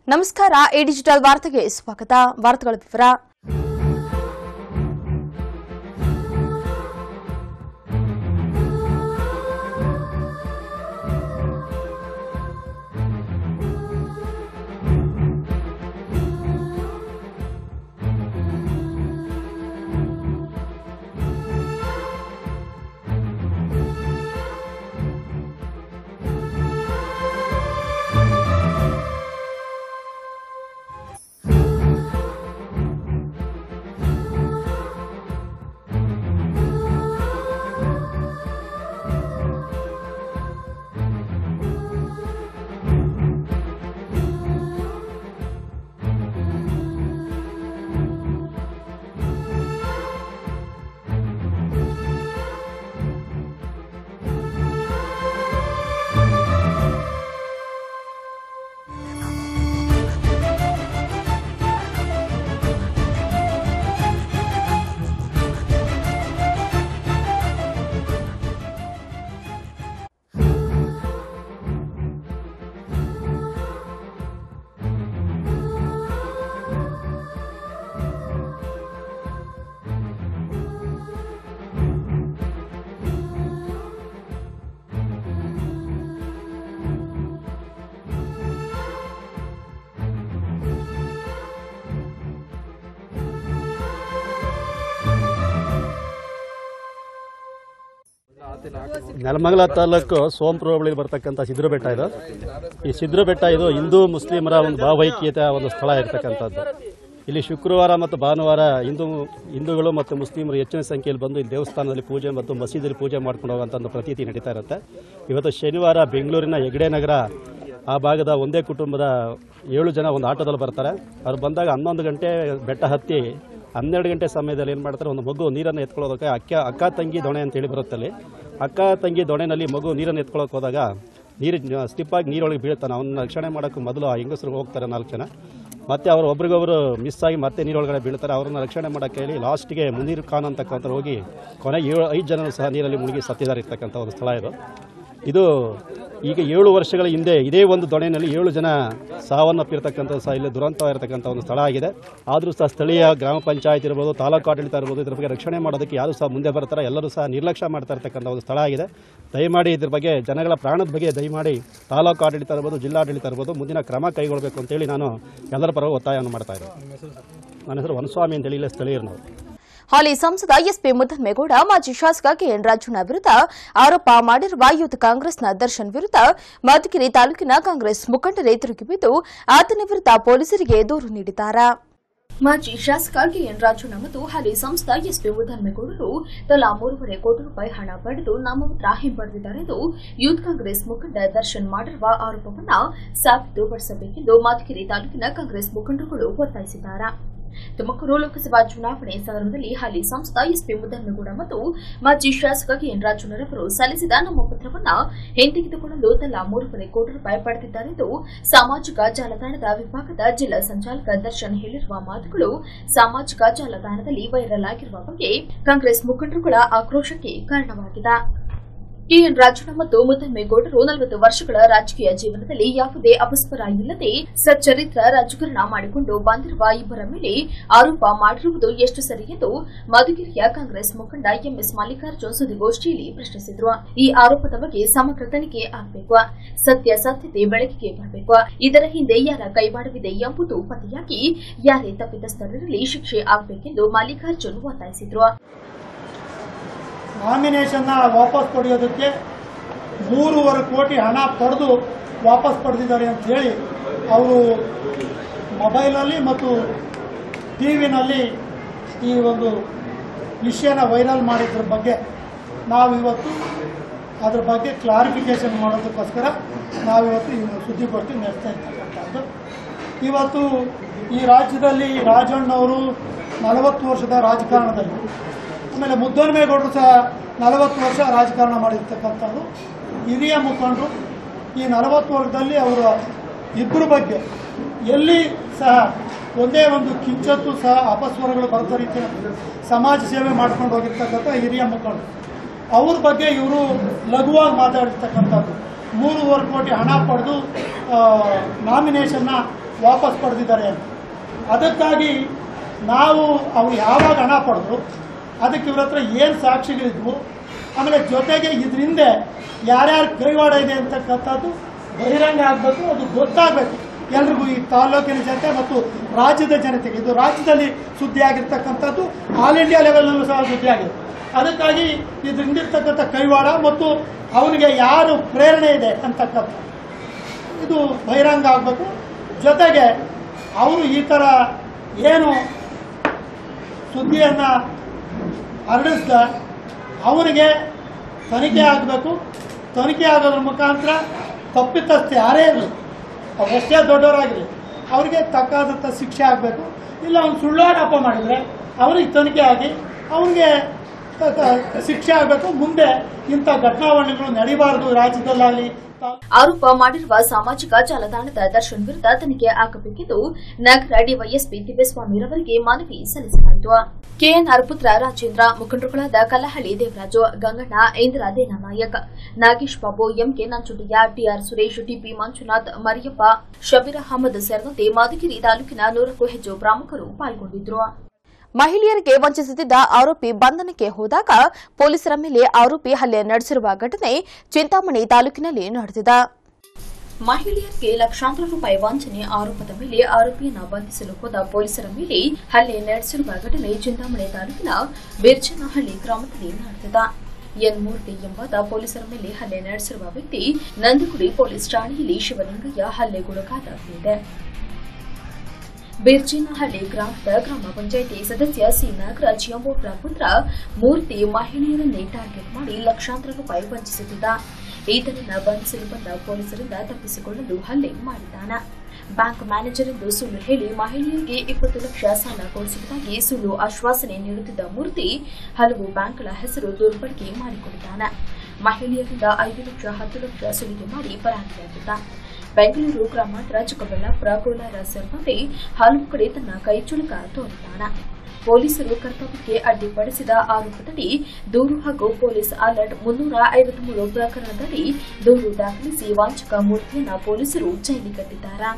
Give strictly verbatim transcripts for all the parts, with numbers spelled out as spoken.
ನಮಸ್ಕಾರ A digital ವಾರ್ತೆಗೆ ಸ್ವಾಗತ. ವಾರ್ತೆಗಳ ವಿವರ. ನೆಲಮಂಗಲ ತಾಲೂಕು ಸೋಂಪುರ ಹೋಬಳಿಗೆ ಬರ್ತಕ್ಕಂಥ ಸಿದ್ರ ಬೆಟ್ಟ ಇದು. ಈ ಸಿದ್ರ ಬೆಟ್ಟ ಇದು ಹಿಂದೂ ಮುಸ್ಲಿಮರ ಒಂದು ಭಾವೈಕ್ಯತೆಯ ಒಂದು ಸ್ಥಳ ಇರತಕ್ಕಂಥದ್ದು. ಇಲ್ಲಿ ಶುಕ್ರವಾರ ಮತ್ತು ಭಾನುವಾರ ಹಿಂದೂ ಹಿಂದೂಗಳು ಮತ್ತು ಮುಸ್ಲಿಮರು ಹೆಚ್ಚಿನ ಸಂಖ್ಯೆಯಲ್ಲಿ ಬಂದು ಇಲ್ಲಿ ದೇವಸ್ಥಾನದಲ್ಲಿ ಪೂಜೆ ಮತ್ತು ಮಸೀದಿಯಲ್ಲಿ ಪೂಜೆ ಮಾಡ್ಕೊಂಡು ಹೋಗುವಂಥ ಒಂದು ಪ್ರತೀತಿ ನಡೀತಾ ಇರುತ್ತೆ. ಇವತ್ತು ಶನಿವಾರ ಬೆಂಗಳೂರಿನ ಹೆಗ್ಡೆ ನಗರ ಆ ಭಾಗದ ಒಂದೇ ಕುಟುಂಬದ ಏಳು ಜನ ಒಂದು ಆಟೋದಲ್ಲಿ ಬರ್ತಾರೆ. ಅವ್ರು ಬಂದಾಗ ಹನ್ನೊಂದು ಗಂಟೆ ಬೆಟ್ಟ ಹತ್ತಿ ಹನ್ನೆರಡು ಗಂಟೆ ಸಮಯದಲ್ಲಿ ಏನು ಮಾಡ್ತಾರೆ, ಒಂದು ಮಗು ನೀರನ್ನು ಎತ್ಕೊಳ್ಳೋದಕ್ಕೆ ಅಕ್ಕ ಅಕ್ಕ ತಂಗಿ ದೊಣೆ ಅಂತೇಳಿ ಬರುತ್ತಲ್ಲಿ. ಅಕ್ಕ ತಂಗಿ ದೊಣೆನಲ್ಲಿ ಮಗು ನೀರನ್ನು ಎತ್ಕೊಳ್ಳೋಕೆ ಹೋದಾಗ ನೀರು ಸ್ಲಿಪ್ಪಾಗಿ ನೀರೊಳಗೆ ಬೀಳ್ತಾನೆ. ಅವನ್ನ ರಕ್ಷಣೆ ಮಾಡೋಕ್ಕೆ ಮೊದಲು ಆ ಹೆಂಗಸರು ಹೋಗ್ತಾರೆ ನಾಲ್ಕು ಜನ. ಮತ್ತೆ ಅವರು ಒಬ್ರಿಗೊಬ್ಬರು ಮಿಸ್ ಆಗಿ ಮತ್ತೆ ನೀರೊಳಗಡೆ ಬೀಳ್ತಾರೆ. ಅವ್ರನ್ನ ರಕ್ಷಣೆ ಮಾಡೋಕ್ಕೆ ಹೇಳಿ ಲಾಸ್ಟ್ಗೆ ಮುನೀರ್ ಖಾನ್ ಅಂತಕ್ಕಂಥ ಹೋಗಿ ಕೊನೆಗೆ ಏಳು ಐದು ಜನರು ಸಹ ನೀರಲ್ಲಿ ಮುಳುಗಿ ಸತ್ತಿದ್ದಾರೆ ಇರ್ತಕ್ಕಂಥ ಒಂದು ಸ್ಥಳ ಇದು. ಇದು ಈಗ ಏಳು ವರ್ಷಗಳ ಹಿಂದೆ ಇದೇ ಒಂದು ದೊಣೆಯಲ್ಲಿ ಏಳು ಜನ ಸಾವನ್ನಪ್ಪಿರ್ತಕ್ಕಂಥ ಸಹ ಇಲ್ಲಿ ದುರಂತವಾಗಿರ್ತಕ್ಕಂಥ ಒಂದು ಸ್ಥಳ ಆಗಿದೆ. ಆದರೂ ಸಹ ಸ್ಥಳೀಯ ಗ್ರಾಮ ಪಂಚಾಯತ್ ಇರ್ಬೋದು, ತಾಲೂಕು ಆಡಳಿತ ಇರ್ಬೋದು, ಇದ್ರ ಬಗ್ಗೆ ರಕ್ಷಣೆ ಮಾಡೋದಕ್ಕೆ ಯಾರು ಸಹ ಮುಂದೆ ಬರ್ತಾರೆ, ಎಲ್ಲರೂ ಸಹ ನಿರ್ಲಕ್ಷ್ಯ ಮಾಡ್ತಾ ಇರ್ತಕ್ಕಂಥ ಒಂದು ಸ್ಥಳ ಆಗಿದೆ. ದಯಮಾಡಿ ಇದ್ರ ಬಗ್ಗೆ ಜನಗಳ ಪ್ರಾಣದ ಬಗ್ಗೆ ದಯಮಾಡಿ ತಾಲೂಕು ಆಡಳಿತ ಇರ್ಬೋದು, ಜಿಲ್ಲಾಡಳಿತ ಇರ್ಬೋದು ಮುಂದಿನ ಕ್ರಮ ಕೈಗೊಳ್ಳಬೇಕು ಅಂತೇಳಿ ನಾನು ಎಲ್ಲರ ಪರವಾಗಿ ಒತ್ತಾಯವನ್ನು ಮಾಡ್ತಾ ಇದ್ದೇನೆ. ನನ್ನ ಹೆಸರು ವನಸ್ವಾಮಿ ಅಂತೇಳಿ ಇಲ್ಲ ಸ್ಥಳೀಯರು. ಹಾಲಿ ಸಂಸದ ಎಸ್ಪಿ ಮುದ್ದನ್ಮೇಗೌಡ ಮಾಜಿ ಶಾಸಕ ಕೆಎನ್ ರಾಜಣ್ಣ ವಿರುದ್ಧ ಆರೋಪ ಮಾಡಿರುವ ಯೂತ್ ಕಾಂಗ್ರೆಸ್ನ ದರ್ಶನ್ ವಿರುದ್ಧ ಮಧುಗಿರಿ ತಾಲೂಕಿನ ಕಾಂಗ್ರೆಸ್ ಮುಖಂಡರೇ ತಿರುಗಿಬಿದ್ದು ಆತನ ವಿರುದ್ಧ ಪೊಲೀಸರಿಗೆ ದೂರು ನೀಡಿದ್ದಾರೆ. ಮಾಜಿ ಶಾಸಕ ಕೆಎನ್ ರಾಜಣ್ಣ ಮತ್ತು ಹಾಲಿ ಸಂಸದ ಎಸ್ಪಿ ಮುದ್ದನ್ಮೇಗೌಡರು ತಲಾ ಮೂರುವರೆ ಕೋಟಿ ರೂಪಾಯಿ ಹಣ ಪಡೆದು ನಾಮಪತ್ರ ಹಿಂಪಡೆದಿದ್ದಾರೆ ಎಂದು ಯೂತ್ ಕಾಂಗ್ರೆಸ್ ಮುಖಂಡ ದರ್ಶನ್ ಮಾಡಿರುವ ಆರೋಪವನ್ನು ಸಾಬೀತುಪಡಿಸಬೇಕೆಂದು ಮಧುಗಿರಿ ತಾಲೂಕಿನ ಕಾಂಗ್ರೆಸ್ ಮುಖಂಡರುಗಳು ಒತ್ತಾಯಿಸಿದ್ದಾರೆ. ತುಮಕೂರು ಲೋಕಸಭಾ ಚುನಾವಣೆ ಸಂದರ್ಭದಲ್ಲಿ ಹಾಲಿ ಸಂಸದ ಎಸ್ಪಿ ಮುದ್ದನ್ಮೇಗೌಡ ಮತ್ತು ಮಾಜಿ ಶಾಸಕ ಕೆಎನ್ ರಾಜಣ್ಣರವರು ಸಲ್ಲಿಸಿದ ನಾಮಪತ್ರವನ್ನು ಹಿಂತೆಗೆದುಕೊಳ್ಳಲು ತಲಾ ಮೂರುವರೆ ಕೋಟಿ ರೂಪಾಯಿ ಪಡೆದಿದ್ದಾರೆಂದು ಸಾಮಾಜಿಕ ಜಾಲತಾಣದ ವಿಭಾಗದ ಜಿಲ್ಲಾ ಸಂಚಾಲಕ ದರ್ಶನ್ ಹೇಳಿರುವ ಮಾತುಗಳು ಸಾಮಾಜಿಕ ಜಾಲತಾಣದಲ್ಲಿ ವೈರಲ್ ಆಗಿರುವ ಬಗ್ಗೆ ಕಾಂಗ್ರೆಸ್ ಮುಖಂಡರುಗಳ ಆಕ್ರೋಶಕ್ಕೆ ಕಾರಣವಾಗಿದೆ. ಕೆಎನ್ ರಾಜಣ್ಣ ಮತ್ತು ಮುದ್ದನ್ಮೇಗೌಡರು ನಲವತ್ತು ವರ್ಷಗಳ ರಾಜಕೀಯ ಜೀವನದಲ್ಲಿ ಯಾವುದೇ ಅಪಸ್ವರ ಇಲ್ಲದೆ ಸಚ್ಚರಿತ್ರ ರಾಜಕಾರಣ ಮಾಡಿಕೊಂಡು ಬಂದಿರುವ ಇಬ್ಬರ ಮೇಲೆ ಆರೋಪ ಮಾಡಿರುವುದು ಎಷ್ಟು ಸರಿ ಎಂದು ಮಧುಗಿರಿಯ ಕಾಂಗ್ರೆಸ್ ಮುಖಂಡ ಎಂಎಸ್ ಮಲ್ಲಿಕಾರ್ಜುನ್ ಸುದ್ದಿಗೋಷ್ಠಿಯಲ್ಲಿ ಪ್ರಶ್ನಿಸಿದರು. ಈ ಆರೋಪದ ಬಗ್ಗೆ ಸಮಗ್ರ ತನಿಖೆ ಆಗಬೇಕು, ಸತ್ಯಾಸತ್ಯತೆ ಬೆಳಕಿಗೆ ಬರಬೇಕು, ಇದರ ಹಿಂದೆ ಯಾರ ಕೈವಾಡವಿದೆ ಎಂಬುದು ಪತ್ತೆಯಾಗಿ ಯಾರೇ ತಪ್ಪಿತಸ್ಥರಿರಲಿ ಶಿಕ್ಷೆ ಆಗಬೇಕೆಂದು ಮಲ್ಲಿಕಾರ್ಜುನ್ ಒತ್ತಾಯಿಸಿದರು. ನಾಮಿನೇಷನ್ನ ವಾಪಸ್ ಪಡೆಯೋದಕ್ಕೆ ಮೂರುವರೆ ಕೋಟಿ ಹಣ ಪಡೆದು ವಾಪಸ್ ಪಡೆದಿದ್ದಾರೆ ಅಂತ ಹೇಳಿ ಅವರು ಮೊಬೈಲಲ್ಲಿ ಮತ್ತು ಟಿ ವಿನಲ್ಲಿ ಈ ಒಂದು ವಿಷಯನ ವೈರಲ್ ಮಾಡಿದ್ರ ಬಗ್ಗೆ ನಾವಿವತ್ತು ಅದ್ರ ಬಗ್ಗೆ ಕ್ಲಾರಿಫಿಕೇಷನ್ ಮಾಡೋದಕ್ಕೋಸ್ಕರ ನಾವಿವತ್ತು ಈ ಸುದ್ದಿಗೋಷ್ಠಿ ನಡೆಸ್ತಾ ಇರ್ತಕ್ಕಂಥದ್ದು. ಇವತ್ತು ಈ ರಾಜ್ಯದಲ್ಲಿ ರಾಜಣ್ಣವರು ನಲವತ್ತು ವರ್ಷದ ರಾಜಕಾರಣದಲ್ಲಿ, ಆಮೇಲೆ ಮುದ್ದನ್ಮೇಗೌಡರು ಸಹ ನಲವತ್ತು ವರ್ಷ ರಾಜಕಾರಣ ಮಾಡಿರ್ತಕ್ಕಂಥದ್ದು ಹಿರಿಯ ಮುಖಂಡರು. ಈ ನಲವತ್ತು ವರ್ಷದಲ್ಲಿ ಅವರ ಇಬ್ಬರ ಬಗ್ಗೆ ಎಲ್ಲಿ ಸಹ ಒಂದೇ ಒಂದು ಕಿಂಚತ್ತು ಸಹ ಅಪಸ್ವರಗಳು ಬರೆದ ರೀತಿಯ ಸಮಾಜ ಸೇವೆ ಮಾಡ್ಕೊಂಡು ಹೋಗಿರ್ತಕ್ಕಂಥ ಹಿರಿಯ ಮುಖಂಡರು. ಅವ್ರ ಬಗ್ಗೆ ಇವರು ಲಘುವಾಗಿ ಮಾತಾಡಿರ್ತಕ್ಕಂಥದ್ದು. ಮೂರುವರೆ ಕೋಟಿ ಹಣ ಪಡೆದು ನಾಮಿನೇಷನ್ನ ವಾಪಸ್ ಪಡೆದಿದ್ದಾರೆ ಅಂತ. ಅದಕ್ಕಾಗಿ ನಾವು ಅವ್ರು ಯಾವಾಗ ಹಣ ಪಡೆದ್ರು, ಅದಕ್ಕೆ ಇವ್ರ ಹತ್ರ ಏನು ಸಾಕ್ಷಿಗಳಿದ್ವು, ಆಮೇಲೆ ಜೊತೆಗೆ ಇದರಿಂದ ಯಾರ್ಯಾರ ಕೈವಾಡ ಇದೆ ಅಂತಕ್ಕಂಥದ್ದು ಬಹಿರಂಗ ಆಗಬೇಕು, ಅದು ಗೊತ್ತಾಗಬೇಕು ಎಲ್ರಿಗೂ, ಈ ತಾಲೂಕಿನ ಜನತೆ ಮತ್ತು ರಾಜ್ಯದ ಜನತೆಗೆ. ಇದು ರಾಜ್ಯದಲ್ಲಿ ಸುದ್ದಿ ಆಗಿರ್ತಕ್ಕಂಥದ್ದು, ಆಲ್ ಇಂಡಿಯಾ ಲೆವೆಲ್ನಲ್ಲೂ ಸಹ ಸುದ್ದಿ ಆಗಿದೆ. ಅದಕ್ಕಾಗಿ ಇದರಿಂದಿರ್ತಕ್ಕಂಥ ಕೈವಾಡ ಮತ್ತು ಅವನಿಗೆ ಯಾರು ಪ್ರೇರಣೆ ಇದೆ ಅಂತಕ್ಕಂಥ ಇದು ಬಹಿರಂಗ ಆಗಬೇಕು. ಜೊತೆಗೆ ಅವರು ಈ ಥರ ಏನು ಸುದ್ದಿಯನ್ನು ಹರಡಿಸ್ದ ಅವನಿಗೆ ತನಿಖೆ ಆಗಬೇಕು. ತನಿಖೆ ಆಗೋದ್ರ ಮುಖಾಂತರ ತಪ್ಪಿತಸ್ಥ ಯಾರೇ ಇರಲಿ, ಅವ್ರು ಎಷ್ಟೇ ದೊಡ್ಡವರಾಗಿರಲಿ, ಅವರಿಗೆ ತಕ್ಕಾದಂಥ ಶಿಕ್ಷೆ ಆಗಬೇಕು. ಇಲ್ಲ ಅವ್ನು ಸುಳ್ಳಾರೋಪ ಮಾಡಿದರೆ ಅವ್ರಿಗೆ ತನಿಖೆ ಆಗಿ ಅವನಿಗೆ ಶಿಕ್ಷೆ ಆಗಬೇಕು. ಮುಂದೆ ಇಂಥ ಘಟನಾವಳಿಗಳು ನಡೀಬಾರದು ರಾಜ್ಯದಲ್ಲಾಗಲಿ. ಆರೋಪ ಮಾಡಿರುವ ಸಾಮಾಜಿಕ ಜಾಲತಾಣದ ದರ್ಶನ್ ವಿರುದ್ಧ ತನಿಖೆ ಆಗಬೇಕೆಂದು ನಗರ ಡಿವೈಎಸ್ಪಿ ತಿಪ್ಪೇಸ್ವಾಮಿರವರಿಗೆ ಮನವಿ ಸಲ್ಲಿಸಲಾಯಿತು. ಕೆಎನ್ಆರ್ ಪುತ್ರ ರಾಜೇಂದ್ರ, ಮುಖಂಡರುಗಳಾದ Kallahalli Devaraju, Ganganna, Indira Denanayak, Nagesh Babu, MK Nanchutaiah, TR Suresh, TP Manjunath, Mariyappa, Shabbir Ahmed ಸೇರಿದಂತೆ ಮಧುಗಿರಿ ತಾಲೂಕಿನ ನೂರಕ್ಕೂ ಹೆಚ್ಚು ಪ್ರಮುಖರು ಪಾಲ್ಗೊಂಡಿದ್ದರು. ಮಹಿಳೆಯರಿಗೆ ವಂಚಿಸುತ್ತಿದ್ದ ಆರೋಪಿ ಬಂಧನಕ್ಕೆ ಹೋದಾಗ ಪೊಲೀಸರ ಮೇಲೆ ಆರೋಪಿ ಹಲ್ಲೆ ನಡೆಸಿರುವ ಘಟನೆ ಚಿಂತಾಮಣಿ ತಾಲೂಕಿನಲ್ಲಿ ನಡೆದಿದೆ. ಮಹಿಳೆಯರಿಗೆ ಲಕ್ಷಾಂತರ ರೂಪಾಯಿ ವಂಚನೆ ಆರೋಪದ ಮೇಲೆ ಆರೋಪಿಯನ್ನು ಬಂಧಿಸಲು ಹೋದ ಪೊಲೀಸರ ಮೇಲೆ ಹಲ್ಲೆ ನಡೆಸಿರುವ ಘಟನೆ ಚಿಂತಾಮಣಿ ತಾಲೂಕಿನ ಬಿರ್ಜನಹಳ್ಳಿ ಗ್ರಾಮದಲ್ಲಿ ನಡೆದಿದೆ. ಎನ್ ಮೂರ್ತಿ ಎಂಬಾದ ಪೊಲೀಸರ ಮೇಲೆ ಹಲ್ಲೆ ನಡೆಸಿರುವ ವ್ಯಕ್ತಿ ನಂದಿಗುಡಿ ಪೊಲೀಸ್ ಠಾಣೆಯಲ್ಲಿ ಶಿವಲಿಂಗಯ್ಯ ಹಲ್ಲೆಗೊಳಗಾದ. ಬಿರ್ಜಿನಹಳ್ಳಿ ಗ್ರಾಮದ ಗ್ರಾಮ ಪಂಚಾಯಿತಿ ಸದಸ್ಯ ಸಿ ನಾಗರಾಜ್ ಎಂಬುವರ ಪುತ್ರ ಮೂರ್ತಿ ಮಹಿಳೆಯರನ್ನೇ ಟಾರ್ಗೆಟ್ ಮಾಡಿ ಲಕ್ಷಾಂತರ ರೂಪಾಯಿ ವಂಚಿಸುತ್ತಿದ್ದ. ಈತನನ್ನ ಬಂಧಿಸಲು ಬಂದ ಪೊಲೀಸರಿಂದ ತಪ್ಪಿಸಿಕೊಳ್ಳಲು ಹಲ್ಲೆ ಮಾಡಿದ್ದಾನೆ. ಬ್ಯಾಂಕ್ ಮ್ಯಾನೇಜರ್ ಎಂದು ಸುಳ್ಳು ಹೇಳಿ ಮಹಿಳೆಯರಿಗೆ ಇಪ್ಪತ್ತು ಲಕ್ಷ ಸಾಲ ಕೊಡಿಸುವುದಾಗಿ ಸುಳ್ಳು ಆಶ್ವಾಸನೆ ನೀಡುತ್ತಿದ್ದ ಮೂರ್ತಿ ಹಲವು ಬ್ಯಾಂಕ್ಗಳ ಹೆಸರು ದುರ್ಬಳಕೆ ಮಾಡಿಕೊಂಡಿದ್ದಾನೆ. ಮಹಿಳೆಯರಿಂದ ಐದು ಲಕ್ಷ ಹತ್ತು ಲಕ್ಷ ಸುಲಿಗೆ ಮಾಡಿ ಪರಾರಿಯಾಗಿದ್ದ. ಬೆಂಗಳೂರು ಗ್ರಾಮಾಂತರ, ಚಿಕ್ಕಬಳ್ಳಾಪುರ, ಕೋಲಾರ ಸೇರಿದಂತೆ ಹಲವು ಕಡೆ ತನ್ನ ಕೈಚುಲಕ ತೋರಿದ್ದಾನೆ. ಪೊಲೀಸರು ಕರ್ತವ್ಯಕ್ಕೆ ಅಡ್ಡಿಪಡಿಸಿದ ಆರೋಪದಡಿ ದೂರು ಹಾಗೂ ಪೊಲೀಸ್ ಅಲರ್ಟ್ ಮುನ್ನೂರ ಐವತ್ಮೂರು ಪ್ರಕರಣದಡಿ ದೂರು ದಾಖಲಿಸಿ ವಂಚಕ ಮೂರ್ತಿಯನ್ನು ಪೊಲೀಸರು ಜೈಲಿಗಟ್ಟಿದ್ದಾರೆ.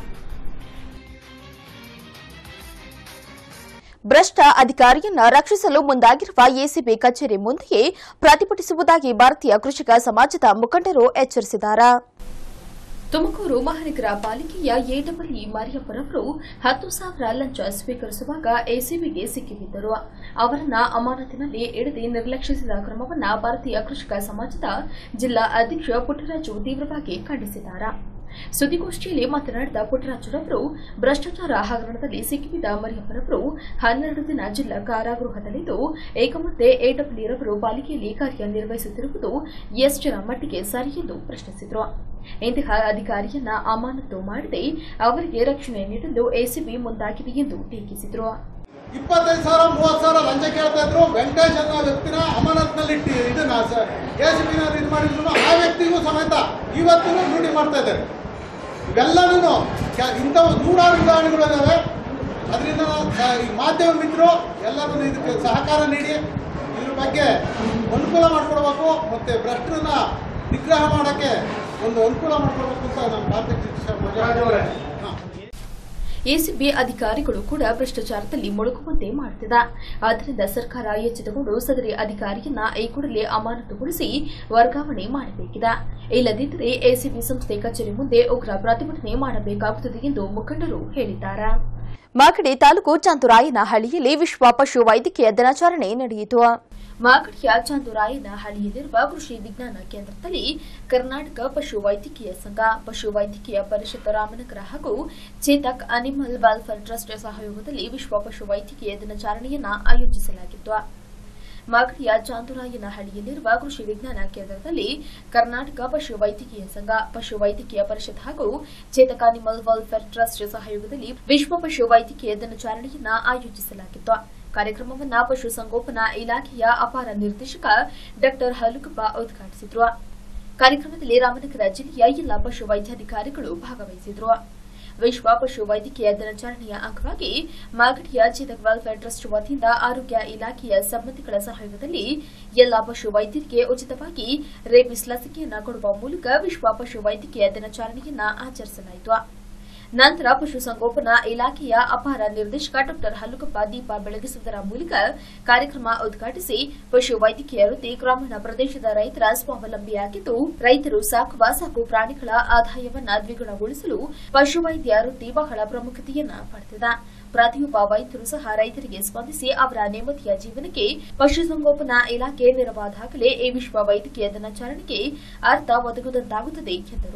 ಭ್ರಷ್ಟ ಅಧಿಕಾರಿಯನ್ನ ರಕ್ಷಿಸಲು ಮುಂದಾಗಿರುವ ಎಸಿಬಿ ಕಚೇರಿ ಮುಂದೆಯೇ ಪ್ರತಿಭಟಿಸುವುದಾಗಿ ಭಾರತೀಯ ಕೃಷಿಕ ಸಮಾಜದ ಮುಖಂಡರು ಎಚ್ಚರಿಸಿದ್ದಾರೆ. ತುಮಕೂರು ಮಹಾನಗರ ಪಾಲಿಕೆಯ ಎಡಬ್ಲ್ಯೂ ಮರಿಯಪ್ಪರವರು ಹತ್ತು ಸಾವಿರ ಲಂಚ ಸ್ವೀಕರಿಸುವಾಗ ಎಸಿಬಿಗೆ ಸಿಕ್ಕಿಬಿದ್ದರು. ಅವರನ್ನ ಅಮಾನತಿನಲ್ಲಿ ಇಡದೆ ನಿರ್ಲಕ್ಷಿಸಿದ ಕ್ರಮವನ್ನು ಭಾರತೀಯ ಕೃಷಿಕ ಸಮಾಜದ ಜಿಲ್ಲಾ ಅಧ್ಯಕ್ಷ ಪುಟ್ಟರಾಜು ತೀವ್ರವಾಗಿ ಖಂಡಿಸಿದ್ದಾರೆ. ಸುದ್ದಿಗೋಷ್ಠಿಯಲ್ಲಿ ಮಾತನಾಡಿದ ಪುಟ್ಟರಾಜುರವರು, ಭ್ರಷ್ಟಾಚಾರ ಹಗರಣದಲ್ಲಿ ಸಿಕ್ಕಿಬಿದ್ದ ಮರಿಯಪ್ಪರವರು ಹನ್ನೆರಡು ದಿನ ಜಿಲ್ಲಾ ಕಾರಾಗೃಹದಲ್ಲಿದ್ದು ಏಕಮತ್ತೆ ಎಡಬ್ಲ್ಯೂರವರು ಪಾಲಿಕೆಯಲ್ಲಿ ಕಾರ್ಯನಿರ್ವಹಿಸುತ್ತಿರುವುದು ಎಷ್ಟರ ಮಟ್ಟಿಗೆ ಸರಿ ಎಂದು ಪ್ರಶ್ನಿಸಿದರು. ಇಂತಹ ಅಧಿಕಾರಿಯನ್ನ ಅಮಾನತು ಮಾಡದೆ ಅವರಿಗೆ ರಕ್ಷಣೆ ನೀಡಲು ಎಸಿಬಿ ಮುಂದಾಗಿದೆ ಎಂದು ಟೀಕಿಸಿದರು. ಇಪ್ಪತ್ತೈದು ಸಾವಿರ ಮೂವತ್ತು ಸಾವಿರ ಲಂಚ ಕೇಳ್ತಾ ಇದ್ರು. ವೆಂಕಟೇಶ್ ಅನ್ನೋ ವ್ಯಕ್ತಿನ ಅಮಾನತ್ನಲ್ಲಿ ಇಟ್ಟು ಇದನ್ನ ಎಸಿಬಿನ ಇದು ಮಾಡಿದ್ರು. ಆ ವ್ಯಕ್ತಿಗೂ ಸಮೇತ ಇವತ್ತಿಗೂ ಡ್ಯೂಟಿ ಮಾಡ್ತಾ ಇದ್ದಾರೆ. ಇವೆಲ್ಲನೂ ಇಂಥವು ನೂರಾರು ಉದಾಹರಣೆಗಳು ಇದ್ದಾವೆ. ಅದರಿಂದ ಈ ಮಾಧ್ಯಮ ಮಿತ್ರರು ಎಲ್ಲರೂ ಇದಕ್ಕೆ ಸಹಕಾರ ನೀಡಿ ಇದ್ರ ಬಗ್ಗೆ ಅನುಕೂಲ ಮಾಡಿಕೊಡ್ಬೇಕು, ಮತ್ತೆ ಭ್ರಷ್ಟರನ್ನ ನಿಗ್ರಹ ಮಾಡೋಕ್ಕೆ ಒಂದು ಅನುಕೂಲ ಮಾಡಿಕೊಡ್ಬೇಕು ಅಂತ ನಮ್ಮ ಭಾರತೀಯ ಎಸಿಬಿ ಅಧಿಕಾರಿಗಳು ಕೂಡ ಭ್ರಷ್ಟಾಚಾರದಲ್ಲಿ ಮುಳುಗುವಂತೆ ಮಾಡುತ್ತಿದೆ. ಆದ್ದರಿಂದ ಸರ್ಕಾರ ಎಚ್ಚೆತ್ತುಕೊಂಡು ಸದರಿ ಅಧಿಕಾರಿಯನ್ನ ಈ ಕೂಡಲೇ ಅಮಾನತುಗೊಳಿಸಿ ವರ್ಗಾವಣೆ ಮಾಡಬೇಕಿದೆ. ಇಲ್ಲದಿದ್ದರೆ ಎಸಿಬಿ ಸಂಸ್ಥೆ ಕಚೇರಿ ಮುಂದೆ ಉಗ್ರ ಪ್ರತಿಭಟನೆ ಮಾಡಬೇಕಾಗುತ್ತದೆ ಎಂದು ಮುಖಂಡರು ಹೇಳಿದ್ದಾರೆ. ಮಾಗಡಿ ತಾಲೂಕು ಚಾಂತುರಾಯನಹಳ್ಳಿಯಲ್ಲಿ ವಿಶ್ವ ಪಶು ವೈದ್ಯಕೀಯ ದಿನಾಚರಣೆ ನಡೆಯಿತು. ಮಾಗಡಿಯ ಚಾಂತುರಾಯನಹಳ್ಳಿಯಲ್ಲಿರುವ ಕೃಷಿ ವಿಜ್ಞಾನ ಕೇಂದ್ರದಲ್ಲಿ ಕರ್ನಾಟಕ ಪಶು ವೈದ್ಯಕೀಯ ಸಂಘ, ಪಶು ವೈದ್ಯಕೀಯ ಪರಿಷತ್ ರಾಮನಗರ ಹಾಗೂ ಚೇತಕ್ ಅನಿಮಲ್ ವೆಲ್ಫೇರ್ ಟ್ರಸ್ಟ್ ಸಹಯೋಗದಲ್ಲಿ ವಿಶ್ವ ಪಶು ವೈದ್ಯಕೀಯ ದಿನಾಚರಣೆಯನ್ನು ಆಯೋಜಿಸಲಾಗಿತ್ತು. ಮಾಗಡಿಯ ಚಾಂತುರಾಯನಹಳ್ಳಿಯಲ್ಲಿರುವ ಕೃಷಿ ವಿಜ್ಞಾನ ಕೇಂದ್ರದಲ್ಲಿ ಕರ್ನಾಟಕ ಪಶು ವೈದ್ಯಕೀಯ ಸಂಘ, ಪಶು ವೈದ್ಯಕೀಯ ಪರಿಷತ್ ಹಾಗೂ ಚೇತಕ್ ಅನಿಮಲ್ ವೆಲ್ಫೇರ್ ಟ್ರಸ್ಟ್ ಸಹಯೋಗದಲ್ಲಿ ವಿಶ್ವ ಪಶು ವೈದ್ಯಕೀಯ ದಿನಾಚರಣೆಯನ್ನು ಆಯೋಜಿಸಲಾಗಿತ್ತು. ಕಾರ್ಯಕ್ರಮವನ್ನು ಪಶುಸಂಗೋಪನಾ ಇಲಾಖೆಯ ಅಪರ ನಿರ್ದೇಶಕ ಡಾ ಹಲುಕಪ್ಪ ಉದ್ಘಾಟಿಸಿದರು. ಕಾರ್ಯಕ್ರಮದಲ್ಲಿ ರಾಮನಗರ ಜಿಲ್ಲೆಯ ಎಲ್ಲ ಪಶು ವೈದ್ಯಾಧಿಕಾರಿಗಳು ಭಾಗವಹಿಸಿದರು. ವಿಶ್ವ ಪಶು ವೈದ್ಯಕೀಯ ದಿನಾಚರಣೆಯ ಅಂಗವಾಗಿ ಮಾಗಡಿಯ ಚೇತಕ್ ವೆಲ್ಫೇರ್ ಟ್ರಸ್ಟ್ ವತಿಯಿಂದ ಆರೋಗ್ಯ ಇಲಾಖೆಯ ಸಿಬ್ಬಂದಿಗಳ ಸಹಯೋಗದಲ್ಲಿ ಎಲ್ಲ ಪಶು ವೈದ್ಯರಿಗೆ ಉಚಿತವಾಗಿ ರೇಬಿಸ್ ಲಸಿಕೆಯನ್ನು ಕೊಡುವ ಮೂಲಕ ವಿಶ್ವ ಪಶು ವೈದ್ಯಕೀಯ ದಿನಾಚರಣೆಯನ್ನು ಆಚರಿಸಲಾಯಿತು. ನಂತರ ಪಶುಸಂಗೋಪನಾ ಇಲಾಖೆಯ ಅಪರ ನಿರ್ದೇಶಕ ಡಾಕ್ಟರ್ ಹಲ್ಲುಕಪ್ಪ ದೀಪ ಬೆಳಗಿಸುವುದರ ಮೂಲಕ ಕಾರ್ಯಕ್ರಮ ಉದ್ಘಾಟಿಸಿ ಪಶು ವೈದ್ಯಕೀಯ ವೃತ್ತಿ ಗ್ರಾಮೀಣ ಪ್ರದೇಶದ ರೈತರ ಸ್ವಾವಲಂಬಿಯಾಗಿದ್ದು ರೈತರು ಸಾಕುವ ಸಾಕು ಪ್ರಾಣಿಗಳ ಆದಾಯವನ್ನ ದ್ವಿಗುಣಗೊಳಿಸಲು ಪಶುವೈದ್ಯ ವೃತ್ತಿ ಬಹಳ ಪ್ರಾಮುಖ್ಯತೆಯನ್ನು ಪಡೆದಿದೆ. ಪ್ರತಿಯೊಬ್ಬ ವೈದ್ಯರು ಸಹ ರೈತರಿಗೆ ಸ್ಪಂದಿಸಿ ಅವರ ನೆಮ್ಮದಿಯ ಜೀವನಕ್ಕೆ ಪಶುಸಂಗೋಪನಾ ಇಲಾಖೆ ನೆರವಾದಾಗಲೇ ಈ ವಿಶ್ವ ವೈದ್ಯಕೀಯ ದಿನಾಚರಣೆಗೆ ಅರ್ಥ ಒದಗುವಂತಾಗುತ್ತದೆ ಎಂದರು.